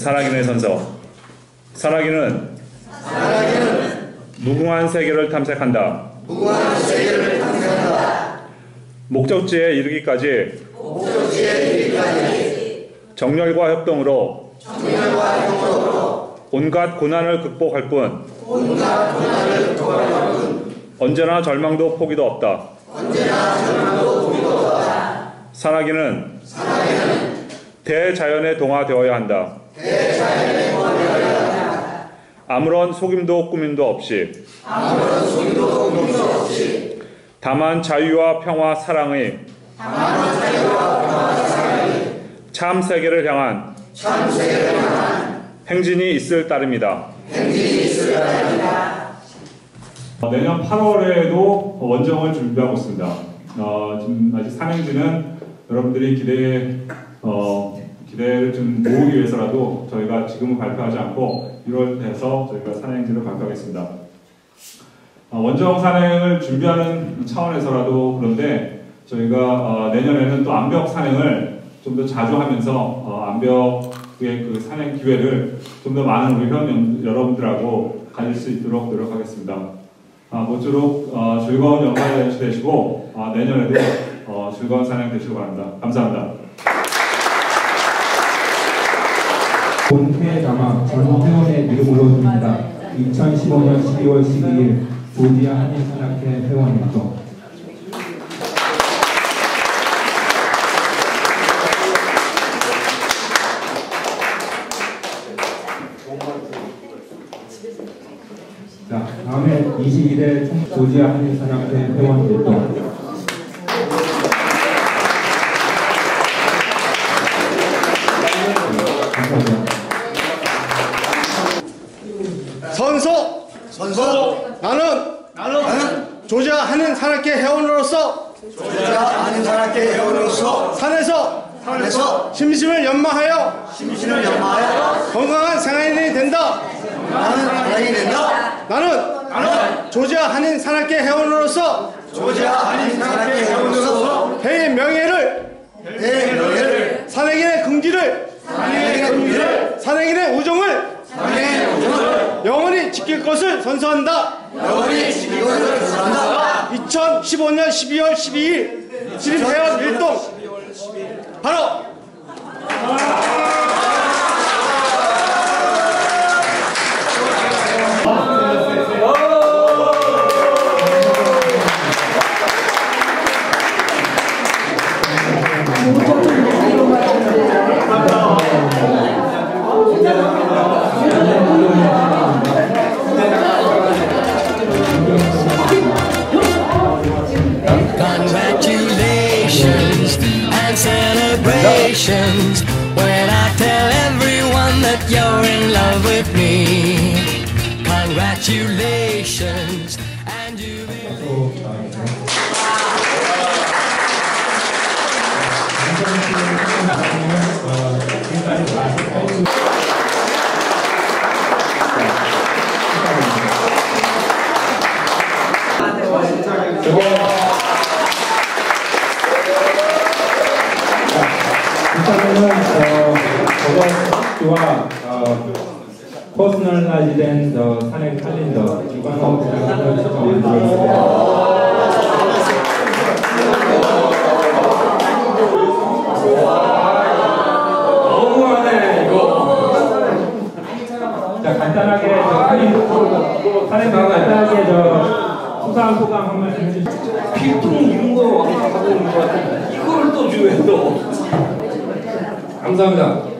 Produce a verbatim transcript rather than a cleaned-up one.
산악인의 선서. 산악인은, 산악인은 무궁한 세계를 탐색한다. 무궁한 세계를 탐색한다. 목적지에 이르기까지, 목적지에 이르기까지 정열과 협동으로, 정열과 협동으로 온갖 고난을 극복할 뿐, 온갖 고난을 극복할 뿐 언제나 절망도 포기도 없다. 언제나 절망도 포기도 없다. 산악인은, 산악인은 대자연에 동화되어야 한다. 대자연에 동화되어야 한다. 아무런 속임도 꾸밈도 없이, 아무런 속임도 꾸밈도 없이 다만 자유와 평화 사랑의, 다만 자유와 평화 사랑의 참 세계를 향한, 참 세계를 향한 행진이 있을 따름이다. 행진이 있을 따름이다. 내년 팔월에도 원정을 준비하고 있습니다. 어, 지금 아직 산행지는 여러분들이 기대, 어, 기대를 좀 모으기 위해서라도 저희가 지금은 발표하지 않고 일월 돼서 저희가 산행지를 발표하겠습니다. 어, 원정 산행을 준비하는 차원에서라도 그런데 저희가 어, 내년에는 또 암벽 산행을 좀 더 자주 하면서 어, 암벽의 그 산행 기회를 좀 더 많은 우리 회원 여러분들하고 가질 수 있도록 노력하겠습니다. 아, 모쪼록 어, 즐거운 연말 되시고 어, 내년에도 어, 즐거운 산행 되시기 바랍니다. 감사합니다. 본회에 담아 전 회원의 이름으로 드립니다. 이천십오 년 십이월 십이일 조지아 한인산악회 회원일동. 자, 다음에 이십일 회 조지아 한인산악회 회원일동. 선서! 선서! 나는! 나는! 나는! 조지아 한인산악회 회원으로서! 조지아 한인산악회 회원으로서! 산에서! 산에서! 심신을 연마하여! 심신을 연마하여! 건강한 생활인이 된다! 나는 생활인이 된다! 나는! 나는! 조지아 한인산악회 회원으로서! 조지아 한인산악회 회원으로서! 회의 명예를! 회의 명예를! 산행인의 긍지를! 산행인의 긍지를! 산행인의 우정을! 산행인의 우정을! 영원히 지킬 것을 선서한다! 영원히 지킬 것을 선서한다! 이천십오 년 십이월 십이일 지립회원 일동 바로 celebrations when I tell everyone that you're in love with me. Congratulations and you 일단은 어, 저와 어, 퍼스널라이즈된 더 산행 캘린더 이관호 부장님을 만들었습니다. 너무하네 이거. 자 간단하게 저 산행 산행 간단하게 저 수상 소감 한 말씀 해주시죠. 필통 이런 거 하고 있는 거 같아. 이걸 또 줘야 또. 감사합니다.